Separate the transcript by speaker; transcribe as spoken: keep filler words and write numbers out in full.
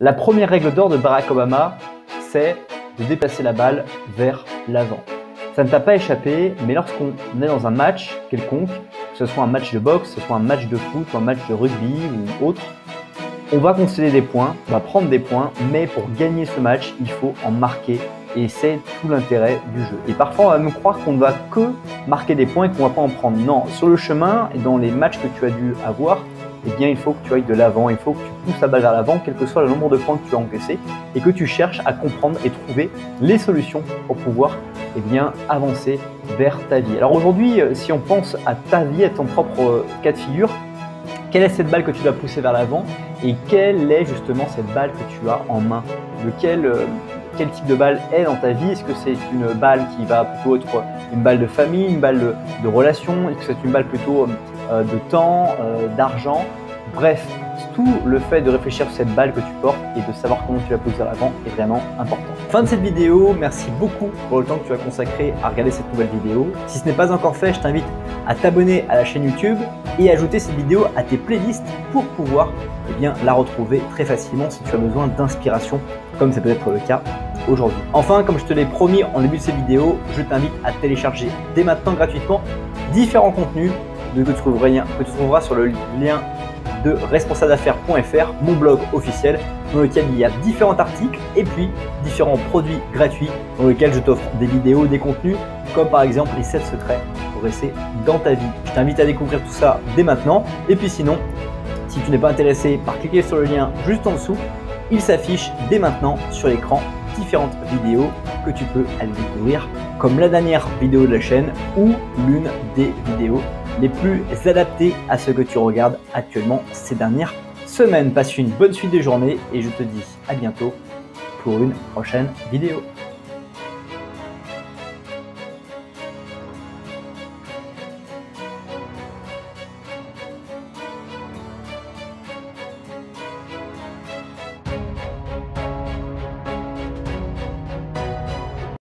Speaker 1: La première règle d'or de Barack Obama, c'est de déplacer la balle vers l'avant. Ça ne t'a pas échappé, mais lorsqu'on est dans un match quelconque, que ce soit un match de boxe, que ce soit un match de foot, ou un match de rugby ou autre, on va concéder des points, on va prendre des points, mais pour gagner ce match, il faut en marquer. Et c'est tout l'intérêt du jeu. Et parfois, on va nous croire qu'on ne va que marquer des points et qu'on ne va pas en prendre. Non, sur le chemin et dans les matchs que tu as dû avoir, eh bien, il faut que tu ailles de l'avant, il faut que tu pousses la balle vers l'avant, quel que soit le nombre de points que tu as encaissés, et que tu cherches à comprendre et trouver les solutions pour pouvoir eh bien, avancer vers ta vie. Alors aujourd'hui, si on pense à ta vie, à ton propre cas de figure, quelle est cette balle que tu dois pousser vers l'avant et quelle est justement cette balle que tu as en main? De quel, euh, quel type de balle est dans ta vie? Est-ce que c'est une balle qui va plutôt être une balle de famille, une balle de, de relation? Est-ce que c'est une balle plutôt euh, de temps, euh, d'argent? Bref, tout le fait de réfléchir sur cette balle que tu portes et de savoir comment tu la poses vers l'avant est vraiment important. Fin de cette vidéo, merci beaucoup pour le temps que tu as consacré à regarder cette nouvelle vidéo. Si ce n'est pas encore fait, je t'invite à t'abonner à la chaîne YouTube et ajouter cette vidéo à tes playlists pour pouvoir eh bien, la retrouver très facilement si tu as besoin d'inspiration, comme c'est peut-être le cas aujourd'hui. Enfin, comme je te l'ai promis en début de cette vidéo, je t'invite à télécharger dès maintenant gratuitement différents contenus que tu trouveras, que tu trouveras sur le lien de responsable d'affaires point F R, mon blog officiel, dans lequel il y a différents articles et puis différents produits gratuits dans lesquels je t'offre des vidéos, des contenus, comme par exemple les sept secrets pour rester dans ta vie. Je t'invite à découvrir tout ça dès maintenant. Et puis sinon, si tu n'es pas intéressé par cliquer sur le lien juste en dessous, il s'affiche dès maintenant sur l'écran différentes vidéos que tu peux aller découvrir, comme la dernière vidéo de la chaîne ou l'une des vidéos les plus adaptées à ce que tu regardes actuellement ces dernières semaines. Passe une bonne suite de journée et je te dis à bientôt pour une prochaine vidéo.